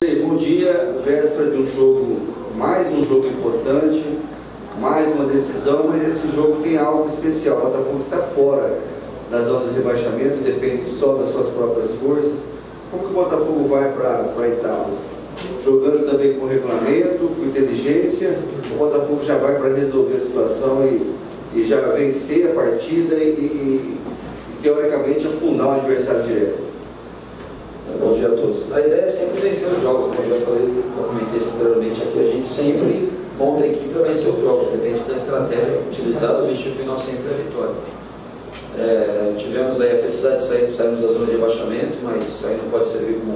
Bom dia, véspera de um jogo, mais um jogo importante, mais uma decisão, mas esse jogo tem algo especial. O Botafogo está fora da zona de rebaixamento, depende só das suas próprias forças. Como que o Botafogo vai para Itália? Jogando também com regulamento, com inteligência, o Botafogo já vai para resolver a situação e já vencer a partida e teoricamente afundar o adversário direto. Bom dia a todos. A ideia é sempre vencer os jogos, como eu já falei, eu comentei isso anteriormente aqui, a gente sempre monta a equipe para vencer os jogos, depende da estratégia utilizada, o objetivo final sempre é a vitória. Tivemos aí a felicidade de sairmos da zona de rebaixamento, mas isso aí não pode servir como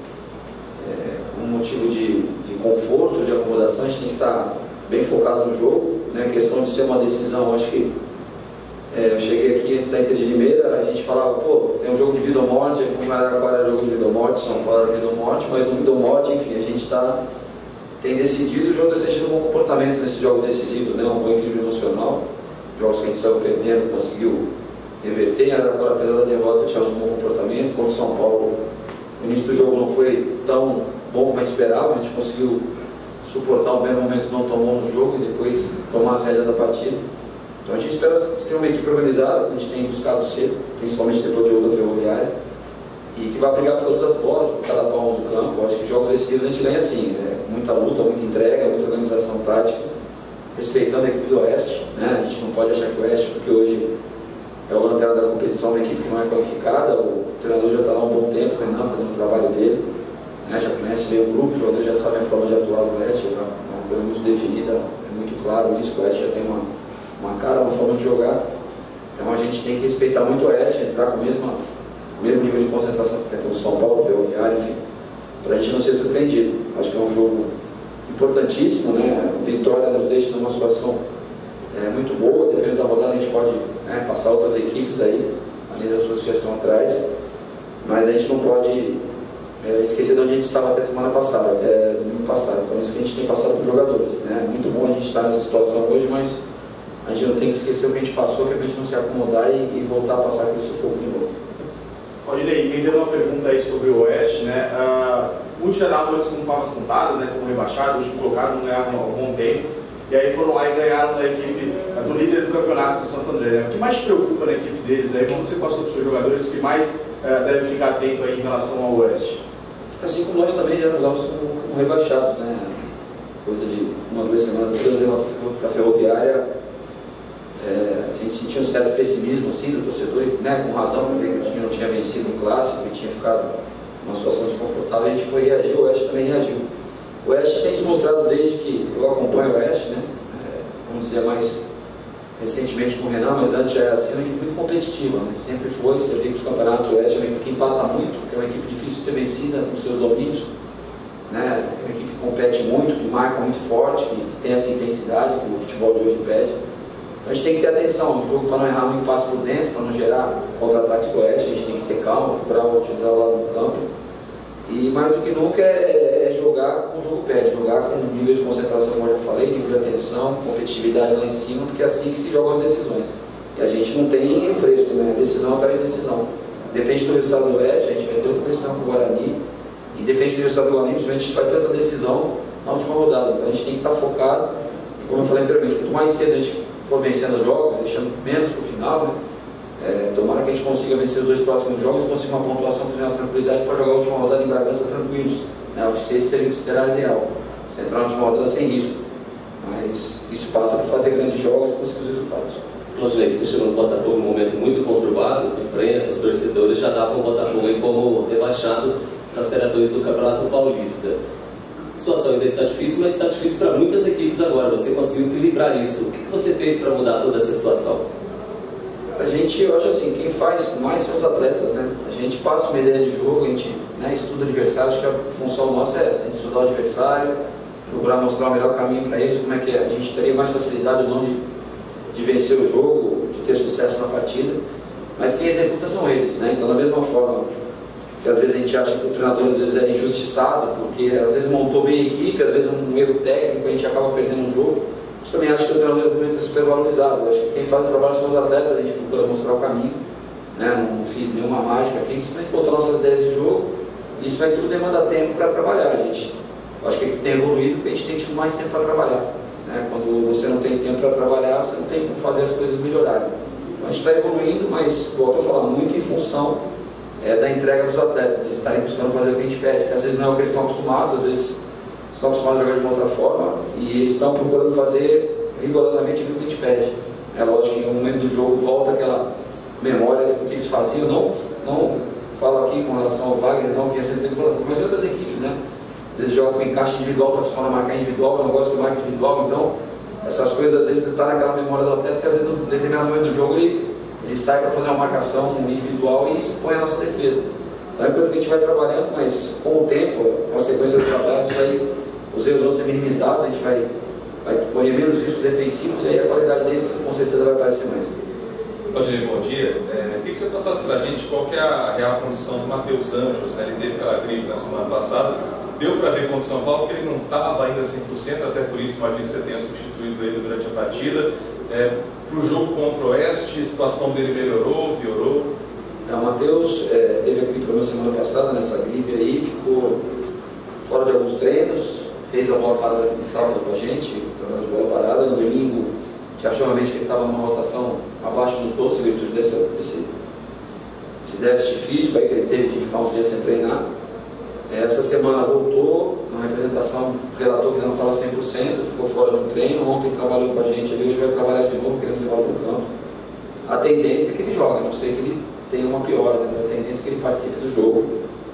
um motivo de conforto, de acomodação. A gente tem que estar bem focado no jogo, né? A questão de ser uma decisão, acho que eu cheguei aqui antes da Inter de Limeira, a gente falava, pô, tem um jogo de vida ou morte, aí fomos para Araraquara, jogo de vida ou morte, São Paulo era vida ou morte, mas no vida ou morte, enfim, a gente tem decidido, o jogo tem tido um bom comportamento nesses jogos decisivos, né? Um bom equilíbrio emocional, jogos que a gente saiu perdendo, conseguiu reverter. Em Araraquara, apesar da derrota, tivemos um bom comportamento. Contra o São Paulo, o início do jogo não foi tão bom como a gente esperava, a gente conseguiu suportar um bem momento não tão bom no jogo e depois tomar as rédeas da partida. Então a gente espera ser uma equipe organizada, que a gente tem buscado ser, principalmente depois do jogo da Ferroviária, e que vai brigar por todas as bolas, por cada palmo do campo. Eu acho que jogos decisivos a gente ganha assim, né? Muita luta, muita entrega, muita organização tática, respeitando a equipe do Oeste, né? A gente não pode achar que o Oeste, porque hoje é o lanterna da competição, uma equipe que não é qualificada, o treinador já está lá há um bom tempo, o Renan fazendo o trabalho dele, né? Já conhece bem o grupo, os jogadores já sabem a forma de atuar do Oeste, é uma coisa muito definida, é muito claro isso, o Oeste já tem uma cara, uma forma de jogar. Então a gente tem que respeitar muito o Oeste, entrar com o mesmo nível de concentração que tem o São Paulo, o Ferroviário, enfim, para a gente não ser surpreendido. Acho que é um jogo importantíssimo, né? A vitória nos deixa numa situação muito boa, dependendo da rodada a gente pode passar outras equipes aí, além da sua sugestão atrás, mas a gente não pode esquecer de onde a gente estava até semana passada, até domingo passado. Então isso que a gente tem passado para os jogadores, né? Muito bom a gente estar nessa situação hoje, mas a gente não tem que esquecer o que a gente passou, que é para a gente não se acomodar e voltar a passar aquele sufoco de novo. Odilei, entendendo uma pergunta aí sobre o Oeste, né? Muitos já davam eles como palmas contadas, né? Como rebaixado, o último colocado, não ganhavam há algum tempo. E aí foram lá e ganharam da equipe do líder do campeonato do Santo André, né? O que mais te preocupa na equipe deles aí, quando você passou para os seus jogadores, o que mais deve ficar atento aí em relação ao Oeste? Assim como nós também já nos damos como rebaixados, né? Coisa de 1 ou 2 semanas depois da derrota da Ferroviária, a gente sentia um certo pessimismo assim do torcedor, né, com razão, porque o time não tinha vencido um clássico e tinha ficado numa situação desconfortável. A gente foi reagir, o Oeste também reagiu. O Oeste tem se mostrado desde que eu acompanho o Oeste, né, vamos dizer mais recentemente com o Renan, mas antes já era assim, uma equipe muito competitiva, né, sempre foi. Você vê que os campeonatos do Oeste é uma equipe que empata muito, que é uma equipe difícil de ser vencida com seus domínios, né, é uma equipe que compete muito, que marca muito forte, que tem essa intensidade que o futebol de hoje pede. A gente tem que ter atenção no jogo para não errar muito passe por dentro, para não gerar contra-ataques do Oeste. A gente tem que ter calma, procurar utilizar o lado do campo. E mais do que nunca é jogar com o jogo pede, jogar com nível de concentração, como eu já falei, nível de atenção, competitividade lá em cima, porque é assim que se jogam as decisões. E a gente não tem refresco, né? Decisão atrás de decisão. Depende do resultado do Oeste, a gente vai ter outra decisão com o Guarani, e depende do resultado do Guarani, a gente vai ter outra decisão na última rodada. Então a gente tem que estar focado, e como eu falei anteriormente, quanto mais cedo a gente for vencendo os jogos, deixando menos para o final, né? Tomara que a gente consiga vencer os 2 próximos jogos e consiga uma pontuação que tenha uma tranquilidade para jogar a última rodada em Bragança tranquilos, né? Acho que esse será ideal, você entrar na última rodada sem risco, mas isso passa por fazer grandes jogos e conseguir os resultados. Odilei, você chegou no Botafogo num momento muito conturbado, a imprensa, os torcedores já davam o Botafogo aí como rebaixado na Série 2 do Campeonato Paulista. A situação ainda está difícil, mas está difícil para muitas equipes agora. Você conseguiu equilibrar isso. O que você fez para mudar toda essa situação? A gente, eu acho assim, quem faz mais são os atletas, né? A gente passa uma ideia de jogo, a gente estuda o adversário, acho que a função nossa é essa, a gente estudar o adversário, procurar mostrar o melhor caminho para eles, como é que a gente teria mais facilidade ou não de vencer o jogo, de ter sucesso na partida, mas quem executa são eles, né? Então da mesma forma que às vezes a gente acha que o treinador às vezes é injustiçado, porque às vezes montou bem a equipe, às vezes um erro técnico, a gente acaba perdendo um jogo. Eu também acho que o treinador é super valorizado. Eu acho que quem faz o trabalho são os atletas, a gente procura mostrar o caminho, né? Não fiz nenhuma mágica aqui, simplesmente botou nossas ideias de jogo isso aí tudo demanda tempo para trabalhar, gente. Eu acho que tem evoluído porque a gente tem tido mais tempo para trabalhar, né? Quando você não tem tempo para trabalhar, você não tem como fazer as coisas melhorarem. Então a gente está evoluindo, mas, volto a falar, muito em função da entrega dos atletas, eles estarem buscando fazer o que a gente pede, que às vezes não é o que eles estão acostumados, às vezes estão acostumados a jogar de uma outra forma e eles estão procurando fazer rigorosamente aquilo que a gente pede. É lógico que no momento do jogo volta aquela memória do que eles faziam, não falo aqui com relação ao Wagner, não que ia ser feito pela, mas outras equipes, né? Eles jogam com encaixe individual, está acostumado a marcar individual, eu não gosto de marcar individual, então essas coisas às vezes estão naquela memória do atleta que às vezes em determinado momento do jogo ele sai para fazer uma marcação individual e expõe a nossa defesa. Então é coisa que a gente vai trabalhando, mas com o tempo, com a sequência do trabalho, isso aí, os erros vão ser minimizados, a gente vai correr menos riscos defensivos e aí a qualidade deles com certeza vai aparecer mais. Rodinei, bom dia. Queria que você passasse para a gente qual que é a real condição do Matheus Anjos, né? Ele teve aquela gripe na semana passada, deu para ver contra o São Paulo que ele não estava ainda 100%, até por isso imagino que você tenha substituído ele durante a partida. Para o jogo contra o Oeste, a situação dele melhorou, piorou? O Matheus teve a gripe na semana passada, nessa gripe aí, ficou fora de alguns treinos, fez a bola parada aqui no sábado com a gente, trabalhando de bola parada. No domingo, a gente achou realmente que ele estava numa rotação abaixo dos outros, em virtude desse déficit físico aí que ele teve de ficar uns dias sem treinar. Essa semana voltou, na representação relatou que não estava 100%, ficou fora do treino. Ontem trabalhou com a gente ali, hoje vai trabalhar de novo, queremos levar para o campo. A tendência é que ele jogue, a não sei que ele tenha uma piora, né? A tendência é que ele participe do jogo.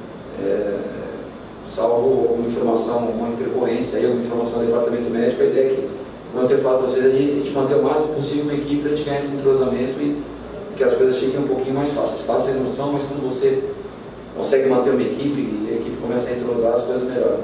Salvo alguma informação, uma intercorrência, aí, alguma informação do departamento médico, a ideia é que, como eu tenho falado para vocês, a gente manter o máximo possível uma equipe para a gente ganhar esse entrosamento e que as coisas fiquem um pouquinho mais fáceis. Fáceis não são, mas quando você consegue manter uma equipe e a equipe começa a entrosar, as coisas melhoram.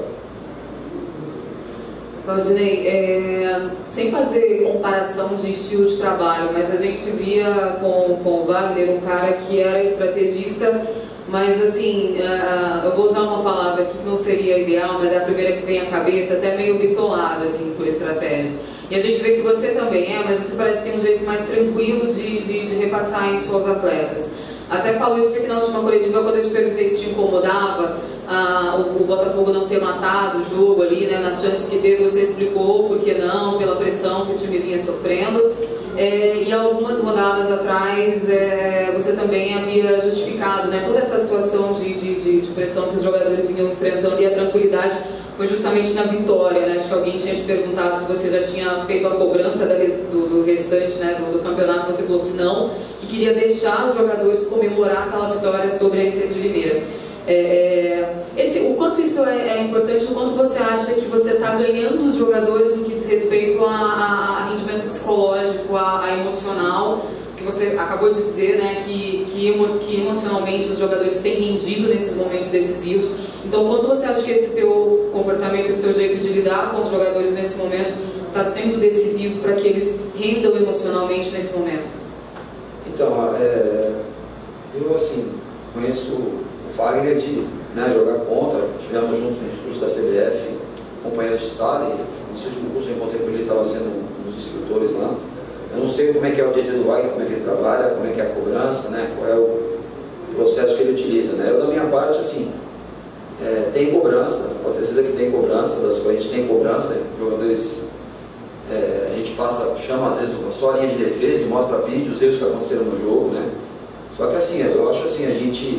Rodinei, sem fazer comparação de estilo de trabalho, mas a gente via com o Wagner um cara que era estrategista, mas assim, eu vou usar uma palavra aqui que não seria ideal, mas é a primeira que vem à cabeça, até meio bitolado assim, por estratégia. E a gente vê que você também mas você parece que tem um jeito mais tranquilo de repassar isso aos atletas. Até falo isso porque na última coletiva, quando eu te perguntei se te incomodava o Botafogo não ter matado o jogo ali, né, nas chances que teve, você explicou por que não, pela pressão que o time vinha sofrendo. E algumas rodadas atrás você também havia justificado, né, toda essa situação de pressão que os jogadores vinham enfrentando, e a tranquilidade foi justamente na vitória, né? Acho que alguém tinha te perguntado se você já tinha feito a cobrança do restante, né, do campeonato. Você falou que não, que queria deixar os jogadores comemorar aquela vitória sobre a Inter de Limeira. O quanto isso é importante, o quanto você acha que você está ganhando os jogadores no que diz respeito a rendimento psicológico, a emocional, que você acabou de dizer, né, que emocionalmente os jogadores têm rendido nesses momentos decisivos. Então, quanto você acha que esse teu comportamento, esse teu jeito de lidar com os jogadores nesse momento está sendo decisivo para que eles rendam emocionalmente nesse momento? Então, eu assim, conheço o Wagner de jogar contra, estivemos juntos nos cursos da CBF, companheiros de sala, e nesse último curso eu encontrei com ele, estava sendo um dos instrutores lá. Eu não sei como é que é o dia a dia do Wagner, como é que ele trabalha, como é que é a cobrança, né, qual é o processo que ele utiliza, né. Eu, da minha parte, assim, tem cobrança, pode ter certeza que tem cobrança, a gente tem cobrança, jogadores, a gente chama às vezes só a linha de defesa e mostra vídeos, erros que aconteceram no jogo, né. Só que assim, eu acho assim, a gente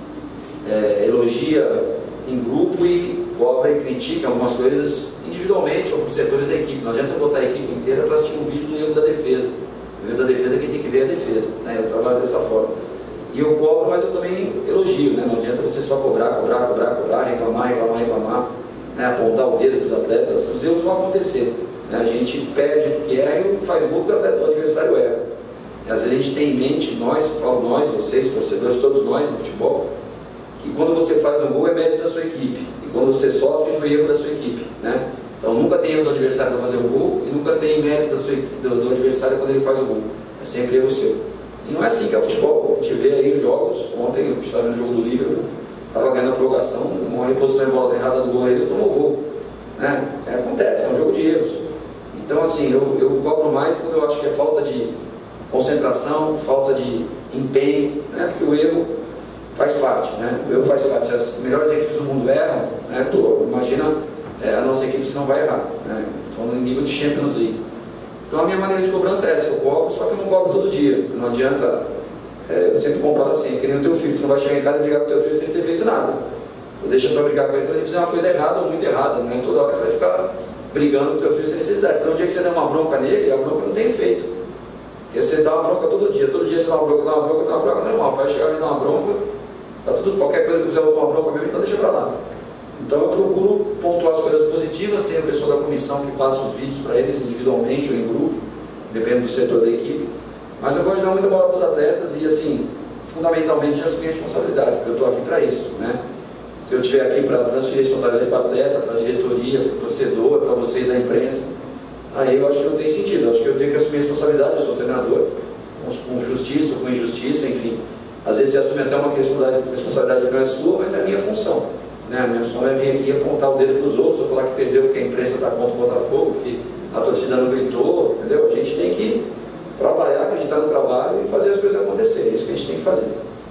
elogia em grupo e cobra e critica algumas coisas individualmente ou por setores da equipe. Não adianta botar a equipe inteira para assistir um vídeo do erro da defesa. O erro da defesa é quem tem que ver a defesa, né? Eu trabalho dessa forma. E eu cobro, mas eu também elogio, né? Não adianta você só cobrar, reclamar, né? Apontar o dedo para os atletas. Os erros vão acontecer, né? A gente perde porque erra e faz gol porque o adversário erra. E às vezes a gente tem em mente, vocês, torcedores, todos nós no futebol, que quando você faz um gol é mérito da sua equipe, e quando você sofre foi erro da sua equipe, né? Então nunca tem erro do adversário para fazer o gol e nunca tem mérito do adversário quando ele faz o gol, é sempre erro seu. E não é assim que é o futebol. A gente vê aí os jogos, ontem eu estava no jogo do Liverpool, estava ganhando a prorrogação, uma reposição em bola errada do goleiro, tomou gol, né? Acontece, é um jogo de erros. Então assim, eu cobro mais quando eu acho que é falta de concentração, falta de empenho, né? Porque o erro faz parte, né? O erro faz parte. Se as melhores equipes do imagina a nossa equipe se não vai errar, né? Falando em nível de Champions League. Então a minha maneira de cobrança é essa, eu cobro, só que eu não cobro todo dia. Não adianta, eu sempre comparo assim, que nem o teu filho, tu não vai chegar em casa e brigar com o teu filho sem ter feito nada. Tu deixa para brigar com ele quando ele fizer uma coisa errada ou muito errada, não é toda hora que vai ficar brigando com o teu filho sem necessidade. Senão o dia que você der uma bronca nele, a bronca não tem efeito. Porque você dá uma bronca todo dia você dá uma bronca, normal, vai chegar e dar uma bronca, tá tudo, qualquer coisa que fizer uma bronca mesmo, então deixa para lá. Então eu procuro pontuar as coisas positivas, tem a pessoa da comissão que passa os vídeos para eles individualmente ou em grupo, dependendo do setor da equipe, mas eu gosto de dar muita bola para os atletas e assim, fundamentalmente assumir a responsabilidade, porque eu estou aqui para isso, né? Se eu estiver aqui para transferir a responsabilidade para o atleta, para a diretoria, para o torcedor, para vocês da imprensa, aí eu acho que não tem sentido, eu acho que eu tenho que assumir a responsabilidade, eu sou treinador, com justiça, com injustiça, enfim. Às vezes você assume até uma responsabilidade que não é sua, mas é a minha função. Né? A minha função é vir aqui apontar o dedo para os outros, ou falar que perdeu porque a imprensa está contra o Botafogo, porque a torcida não gritou, entendeu? A gente tem que trabalhar, acreditar no trabalho e fazer as coisas acontecerem, é isso que a gente tem que fazer.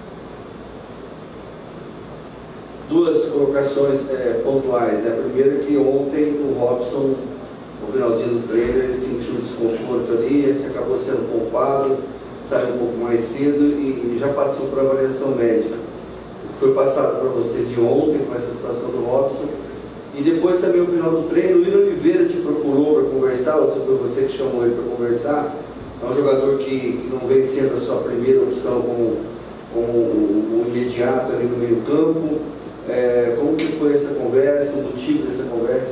Duas colocações pontuais, né? Primeiro que ontem o Robson, no finalzinho do treino, ele sentiu desconforto ali, ele acabou sendo poupado, saiu um pouco mais cedo e já passou por avaliação médica. Foi passado para você de ontem com essa situação do Robson. E depois também no final do treino, o Willian Oliveira te procurou para conversar, ou se foi você que chamou ele para conversar. É um jogador que não vem sendo a sua primeira opção como o imediato ali no meio campo. Como que foi essa conversa, o motivo dessa conversa?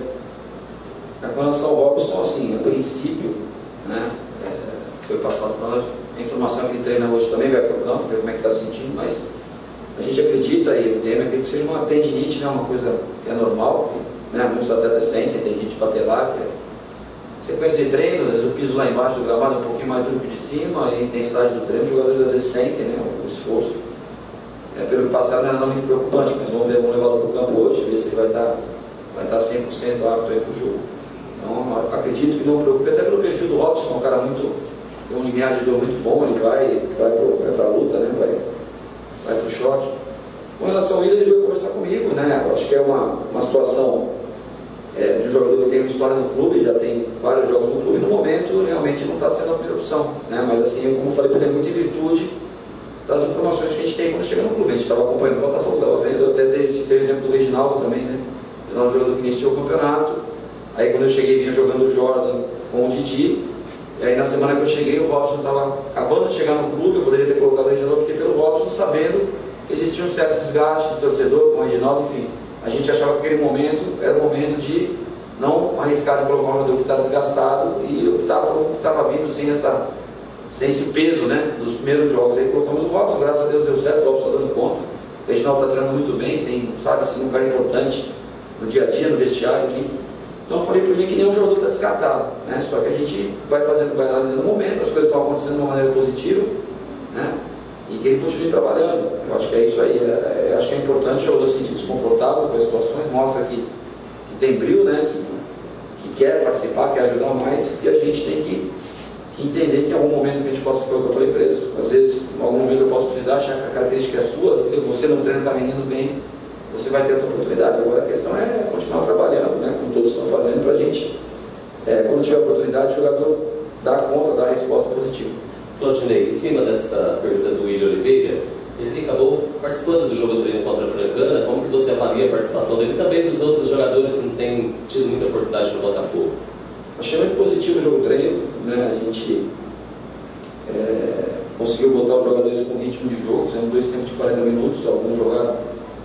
Com relação ao Robson, assim, a princípio, né, foi passado para nós a informação que ele treina hoje também, vai para o campo, ver como é que está sentindo, mas a gente acredita, e o DM acredita que seja uma tendinite, né, uma coisa que é normal, né, muitos atletas sentem, tendinite patelar, que é sequência de treino, às vezes o piso lá embaixo do gramado é um pouquinho mais duro que de cima, a intensidade do treino, os jogadores às vezes sentem, né, o esforço. Pelo que passaram não era muito preocupante, mas vamos levá-lo para o campo hoje, ver se ele vai estar 100% apto para o jogo. Então acredito que não preocupe, até pelo perfil do Robson, é um cara tem um limiar de dor muito bom, ele vai para a luta, né, vai para o choque. Com relação ao Willian, ele veio conversar comigo, né, eu acho que é uma situação de um jogador que tem uma história no clube, já tem vários jogos no clube, no momento realmente não está sendo a primeira opção, né, mas assim, como eu falei para ele, é muito em virtude das informações que a gente tem quando chega no clube. A gente estava acompanhando o Botafogo, estava vendo, eu até citei o exemplo do Reginaldo também, né? Ele era um jogador que iniciou o campeonato, aí quando eu cheguei vinha jogando o Jordan com o Didi, e aí na semana que eu cheguei o Robson estava acabando de chegar no clube, eu poderia ter colocado o Reginaldo, optei pelo Robson, sabendo que existia um certo desgaste de torcedor com o Reginaldo, enfim. A gente achava que aquele momento era o momento de não arriscar de colocar um jogador que está desgastado e optar por um que estava vindo sem esse peso, né, dos primeiros jogos. Aí colocamos o Robson, graças a Deus deu certo, o Robson está dando conta, o Reginaldo está treinando muito bem, tem, sabe, assim, um cara importante no dia a dia, no vestiário aqui. Então eu falei para ele que nenhum jogador está descartado, né, só que a gente vai analisando o momento, as coisas estão acontecendo de uma maneira positiva, né, e que ele continue trabalhando. Eu acho que é isso aí, eu acho que é importante o jogador se sentir desconfortável com as situações, mostra que tem brilho, né, que quer participar, quer ajudar mais, e a gente tem que entender que em algum momento que a gente possa, foi o que eu falei preso, às vezes em algum momento eu posso precisar achar que a característica é sua, porque você no treino está rendendo bem, você vai ter a tua oportunidade. Agora a questão é continuar trabalhando, né, como todos estão fazendo, para a gente, quando tiver a oportunidade, o jogador dar conta, dar a resposta positiva. Claudinei, em cima dessa pergunta do Willian Oliveira, ele acabou participando do jogo do treino contra a Francana, como que você avalia a participação dele e também dos outros jogadores que não têm tido muita oportunidade no Botafogo? Achei muito positivo o jogo treino, né? A gente conseguiu botar os jogadores com ritmo de jogo, fizemos 2 tempos de 40 minutos, alguns jogaram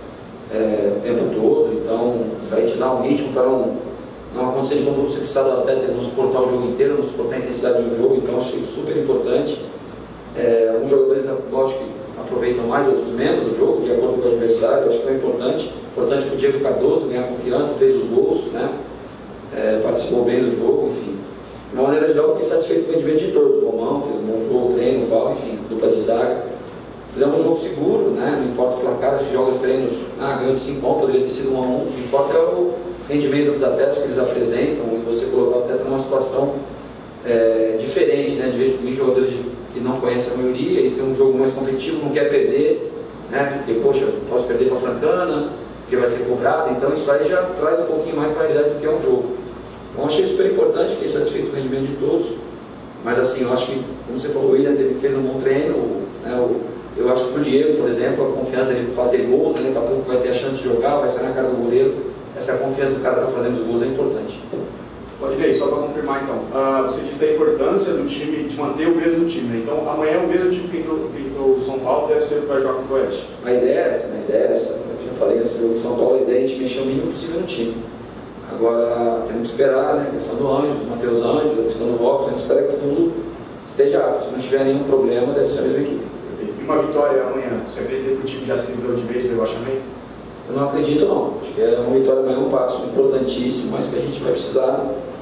o tempo todo, então isso aí te dá um ritmo para não acontecer de quando você precisar até não suportar o jogo inteiro, não suportar a intensidade do jogo, então achei super importante. Alguns jogadores, lógico, que aproveitam mais, outros menos do jogo, de acordo com o adversário, acho que foi importante para o Diego Cardoso ganhar confiança, fez os gols, né? Participou bem do jogo, enfim. De uma maneira geral, fiquei satisfeito com o rendimento de todos. O Romão fez um bom jogo, treino, o Val, enfim, dupla de zaga. Fizemos um jogo seguro, né? Não importa o placar, a gente joga os treinos, ganhando de 5 pontos, poderia ter sido 1-1. O que importa é o rendimento dos atletas que eles apresentam e você colocar o atleta numa situação diferente, né? De vez em jogadores que não conhecem a maioria, e ser um jogo mais competitivo, não quer perder, né? Porque, poxa, posso perder para a Francana, porque vai ser cobrado, então isso aí já traz um pouquinho mais para a realidade do que é um jogo. Então achei super importante, fiquei satisfeito com o rendimento de todos, mas assim, eu acho que, como você falou, o William fez um bom treino, né, eu acho que para o Diego, por exemplo, a confiança dele fazer gols, né, daqui a pouco vai ter a chance de jogar, vai sair na cara do goleiro, essa confiança do cara que está fazendo os gols é importante. Odinei, só para confirmar então, você disse da importância do time, de manter o mesmo time, né? Então amanhã o mesmo time que o São Paulo deve ser o que vai jogar contra o Oeste. A ideia é essa, eu já falei antes do jogo do São Paulo, a ideia é a gente mexer o mínimo possível no time. Agora temos que esperar, né, a questão do Anjo, do Matheus Anjos, a questão do Robson, a gente espera que todo mundo esteja apto. Se não tiver nenhum problema, deve ser a mesma equipe. E uma vitória amanhã, você acredita que o time já se livrou de vez do rebaixamento? Eu não acredito não, acho que é uma vitória amanhã, um passo importantíssimo, mas que a gente vai precisar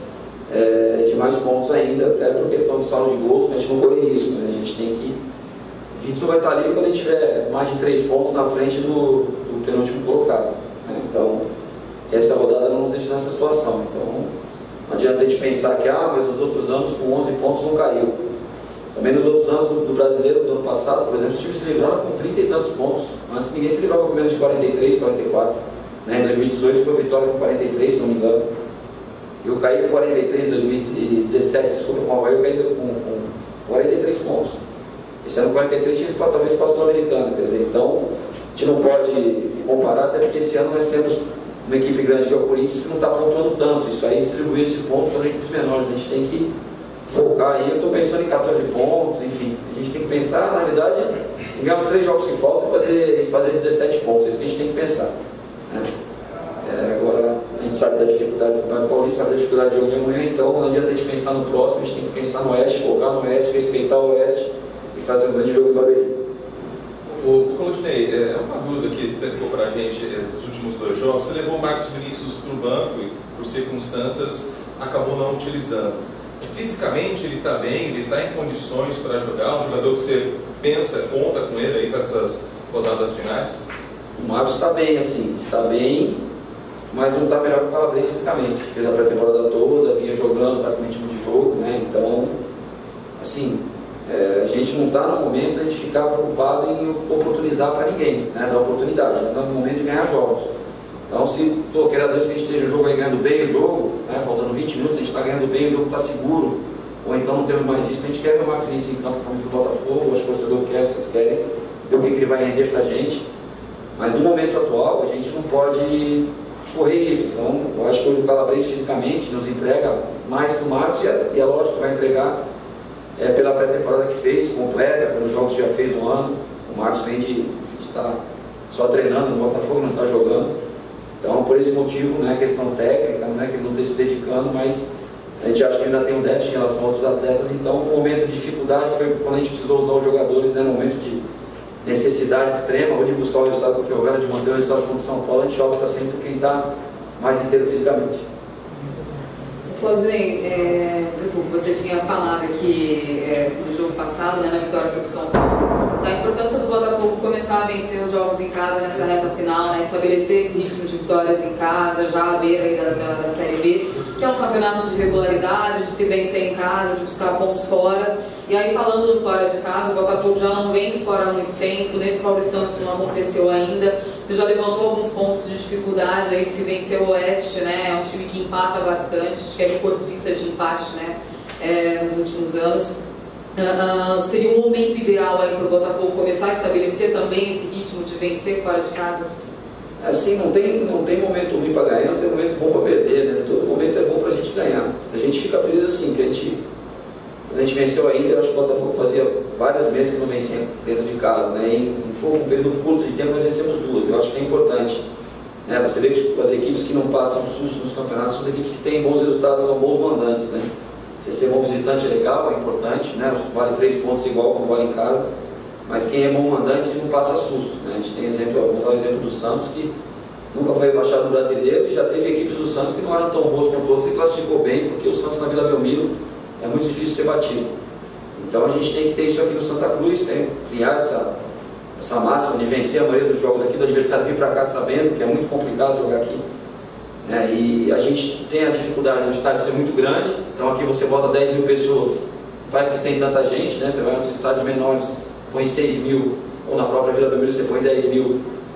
de mais pontos ainda, até por questão de saldo de gols, para a gente não correr risco, né? A gente só vai estar livre quando a gente tiver mais de 3 pontos na frente do penúltimo colocado, né? Então, essa rodada não nos deixa nessa situação, então não adianta a gente pensar que, mas nos outros anos com 11 pontos não caiu. Também nos outros anos do brasileiro, do ano passado, por exemplo, os times se livraram com 30 e tantos pontos. Antes ninguém se livrava com menos de 43, 44. Né? Em 2018 foi vitória com 43, se não me engano. Eu caí com 43 em 2017, desculpa, com o Havaí eu caí com 43 pontos. Esse ano 43 tinha talvez para a Sul-Americana, quer dizer, então a gente não pode comparar, até porque esse ano nós temos uma equipe grande que é o Corinthians que não está pontuando tanto. Isso aí distribuir esse ponto para as equipes menores, a gente tem que focar aí. Eu estou pensando em 14 pontos, enfim, a gente tem que pensar, na realidade, em ganhar os 3 jogos que faltam e fazer 17 pontos, é isso que a gente tem que pensar, né? Agora a gente sabe da dificuldade do Campeonato Paulista, sabe da dificuldade do jogo de amanhã, então não adianta a gente pensar no próximo, a gente tem que pensar no Oeste, focar no Oeste, respeitar o Oeste e fazer um grande jogo em Barueri. O Claudinei, uma dúvida que até ficou para a gente nos últimos 2 jogos, você levou o Marcos Vinícius para o banco e por circunstâncias acabou não utilizando. Fisicamente ele está bem, ele está em condições para jogar, um jogador que você pensa, conta com ele aí para essas rodadas finais? O Marcos está bem, assim, está bem, mas não está melhor que o Calabres fisicamente. Fez a pré-temporada toda, vinha jogando, está com ritmo de jogo, né? Então, assim, a gente não está no momento de ficar preocupado em oportunizar para ninguém, né? Dar oportunidade, a gente está no momento de ganhar jogos. Então, se queira Deus que a gente esteja o jogo aí ganhando bem o jogo, né? Faltando 20 minutos, a gente está ganhando bem, o jogo está seguro, ou então não temos mais isso, a gente quer ver o Marcos Vinícius em campo com o Botafogo, acho que o torcedor quer, vocês querem, ver o que ele vai render para a gente. Mas no momento atual, a gente não pode correr isso. Então, eu acho que hoje o Calabres fisicamente nos entrega mais que o Marcos, e é lógico que vai entregar pela pré-temporada que fez, completa, pelos jogos que já fez no ano. O Marcos vem de estar só treinando no Botafogo, não está jogando. Então, por esse motivo, não é questão técnica, não é que ele não esteja se dedicando, mas a gente acha que ainda tem um déficit em relação a outros atletas. Então, o momento de dificuldade foi quando a gente precisou usar os jogadores, né, no momento de necessidade extrema, ou de buscar o resultado com o Ferroviário, de manter o resultado contra o São Paulo, a gente opta sempre quem está mais inteiro fisicamente. Claudinei, desculpa, você tinha falado aqui no jogo passado, né, na vitória sobre o São Paulo, da importância do Botafogo começar a vencer os jogos em casa nessa reta final, né, estabelecer esse ritmo de vitórias em casa, já à beira aí da Série B, que é um campeonato de regularidade, de se vencer em casa, de buscar pontos fora. E aí, falando do fora de casa, o Botafogo já não vence fora há muito tempo, nesse Paulistão isso não aconteceu ainda. Você já levantou alguns pontos de dificuldade aí de se vencer o Oeste, né? É um time que empata bastante, acho que é recordista de empate, né? Nos últimos anos. Seria um momento ideal aí para o Botafogo começar a estabelecer também esse ritmo de vencer fora de casa? Assim, não tem momento ruim para ganhar, não tem momento bom para perder, né? Todo momento é bom para a gente ganhar. A gente fica feliz assim, que quando a gente venceu a Inter, acho que o Botafogo fazia vários meses que não vencia dentro de casa, né? Em um período curto de tempo nós vencemos 2, eu acho que é importante, né? Você vê que as equipes que não passam susto nos campeonatos são as equipes que têm bons resultados, são bons mandantes, né? Você ser bom visitante é legal, é importante, né? Vale 3 pontos igual como vale em casa, mas quem é bom mandante não passa susto, né? A gente tem exemplo, vou dar o exemplo do Santos, que nunca foi rebaixado no Brasileiro, e já teve equipes do Santos que não eram tão boas quanto outros e classificou bem, porque o Santos na Vila Belmiro é muito difícil ser batido. Então a gente tem que ter isso aqui no Santa Cruz, né? Criar essa máxima de vencer a maioria dos jogos aqui, do adversário vir para cá sabendo que é muito complicado jogar aqui, né? E a gente tem a dificuldade do estádio ser muito grande, então aqui você bota 10 mil pessoas, parece que tem tanta gente, né? Você vai nos estádios menores, põe 6 mil, ou na própria Vila Belmiro você põe 10 mil,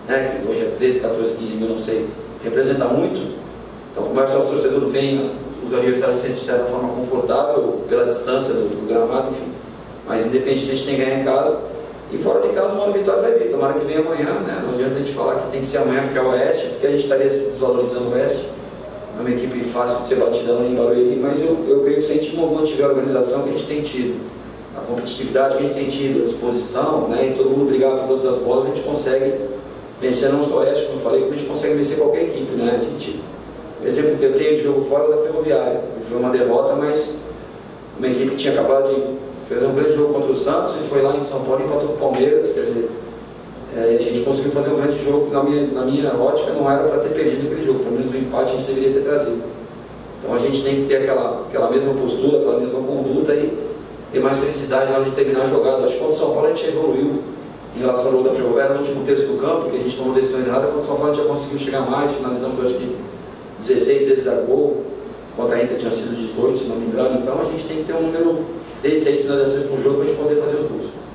né, que hoje é 13, 14, 15 mil, não sei, representa muito. Então, por mais que os torcedores venham, os adversários se sentem de certa forma confortável pela distância do gramado, enfim. Mas independente, a gente tem que ganhar em casa. E fora de casa, uma vitória vai vir. Tomara que venha amanhã, né? Não adianta a gente falar que tem que ser amanhã porque é o Oeste, porque a gente estaria desvalorizando o Oeste. É uma equipe fácil de ser batida lá em Barueri, mas eu creio que se a gente mantiver a organização que a gente tem tido, a competitividade que a gente tem tido, a disposição, né? E todo mundo brigar por todas as bolas, a gente consegue vencer não só o Oeste, como eu falei, como a gente consegue vencer qualquer equipe, né? A gente, por exemplo, que eu tenho de jogo fora da Ferroviária, foi uma derrota, mas uma equipe que tinha acabado de fazer um grande jogo contra o Santos e foi lá em São Paulo e empatou com o Palmeiras, quer dizer, a gente conseguiu fazer um grande jogo, na minha ótica não era para ter perdido aquele jogo, pelo menos o empate a gente deveria ter trazido. Então a gente tem que ter aquela mesma postura, aquela mesma conduta e ter mais felicidade na hora de terminar a jogada. Acho que contra o São Paulo a gente evoluiu em relação ao jogo da Ferroviária no último terço do campo, que a gente tomou decisões erradas. Contra o São Paulo a gente já conseguiu chegar mais, finalizamos acho que 16 vezes a gol, contra a Inter tinha sido 18, se não me engano. Então a gente tem que ter um número de 6 finalizações por jogo para a gente poder fazer os gols.